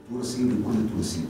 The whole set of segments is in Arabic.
تونسي لكل التونسيين،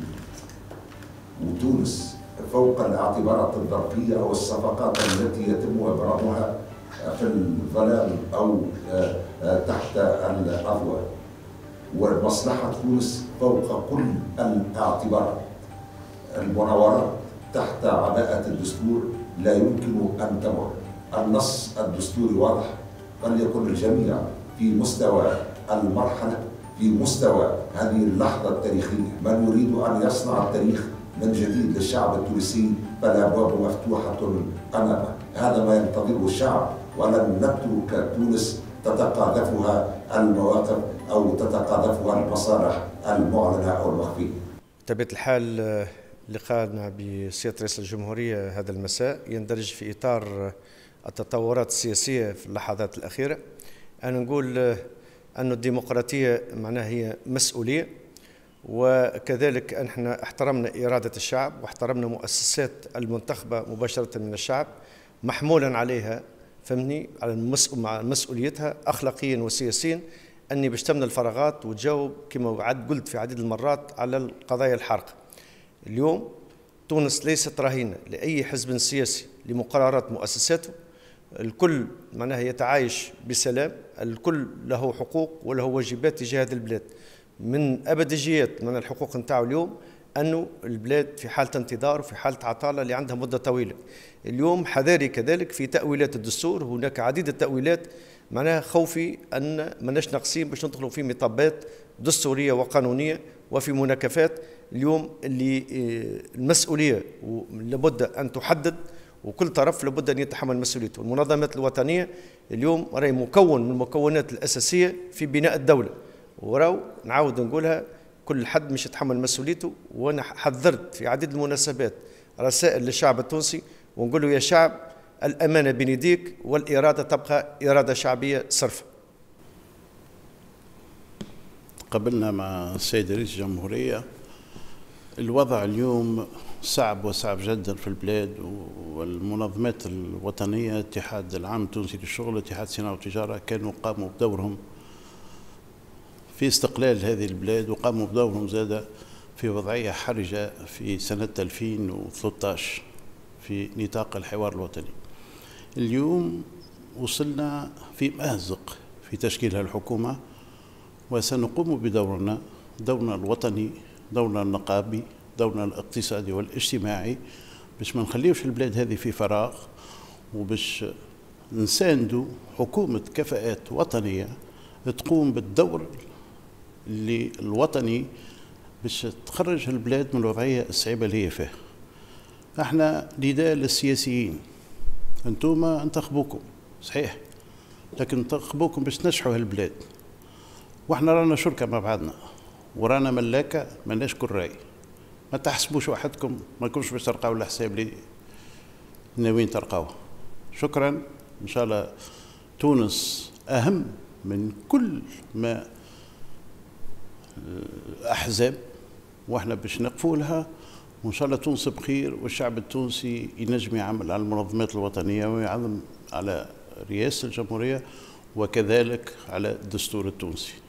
وتونس فوق الاعتبارات الظرفية أو الصفقات التي يتم إبرامها في الظلام أو تحت الأضواء، ومصلحة تونس فوق كل الاعتبارات. المناورات تحت عباءة الدستور لا يمكن أن تمر. النص الدستوري واضح، فليكن الجميع في مستوى المرحلة، في مستوى هذه اللحظة التاريخية. من يريد أن يصنع التاريخ من جديد للشعب التونسي فالأبواب مفتوحة أمامه. هذا ما ينتظره الشعب، ولن نترك تونس تتقاذفها المواقف أو تتقاذفها المصالح المعلنة أو المخفية. بطبيعة الحال لقاءنا بسيادة رئيس الجمهورية هذا المساء يندرج في إطار التطورات السياسية في اللحظات الأخيرة. أنا نقول أن الديمقراطية معناها هي مسؤولية، وكذلك احنا احترمنا إرادة الشعب واحترمنا مؤسسات المنتخبة مباشرة من الشعب محمولا عليها فهمني على مسؤوليتها أخلاقيا وسياسيا أني باش تمنى الفراغات وتجاوب كما قلت في عديد المرات على القضايا الحارقة. اليوم تونس ليست رهينة لأي حزب سياسي لمقررات مؤسساته. الكل معناها يتعايش بسلام، الكل له حقوق وله واجبات تجاه هذه البلاد. من أبديجيات من الحقوق نتاعو اليوم أنه البلاد في حالة انتظار وفي حالة عطالة اللي عندها مدة طويلة. اليوم حذاري كذلك في تأويلات الدستور، هناك عديد التأويلات معناها خوفي أن ماناش ناقصين باش ندخلوا في مطبات دستورية وقانونية وفي مناكفات. اليوم اللي المسؤولية لابد أن تحدد وكل طرف لابد أن يتحمل مسؤوليته. المنظمات الوطنية اليوم راهي مكون من المكونات الأساسية في بناء الدولة، وراو نعاود نقولها كل حد مش يتحمل مسؤوليته. وأنا حذرت في عديد المناسبات رسائل للشعب التونسي ونقول له يا شعب الأمانة بين يديك والإرادة تبقى إرادة شعبية صرفة. قبلنا مع السيد رئيس الجمهورية، الوضع اليوم صعب وصعب جدا في البلاد، والمنظمات الوطنية اتحاد العام التونسي للشغل، اتحاد الصناعة والتجارة، كانوا قاموا بدورهم في استقلال هذه البلاد، وقاموا بدورهم زاد في وضعية حرجة في سنة 2013 في نطاق الحوار الوطني. اليوم وصلنا في مأزق في تشكيل الحكومة، وسنقوم بدورنا، دورنا الوطني، دورنا النقابي، دورنا الاقتصادي والاجتماعي، باش ما نخليوش البلاد هذه في فراغ، وباش نساندوا حكومة كفاءات وطنية تقوم بالدور اللي الوطني باش تخرج البلاد من الوضعية الصعيبة اللي هي فيها. احنا نداء للسياسيين، انتوما انتخبوكم صحيح، لكن انتخبوكم باش تنجحوا هالبلاد، واحنا رانا شركة مع بعضنا ورانا ملاكة مالناش كل راي. ما تحسبوش وحدكم، ما كنتش باش ترقاو الحساب اللي ناويين ترقاوه. شكرا. ان شاء الله تونس اهم من كل ما الاحزاب، واحنا باش نقفوا لها، وان شاء الله تونس بخير، والشعب التونسي ينجم يعمل على المنظمات الوطنيه ويعمل على رئاسه الجمهوريه وكذلك على الدستور التونسي.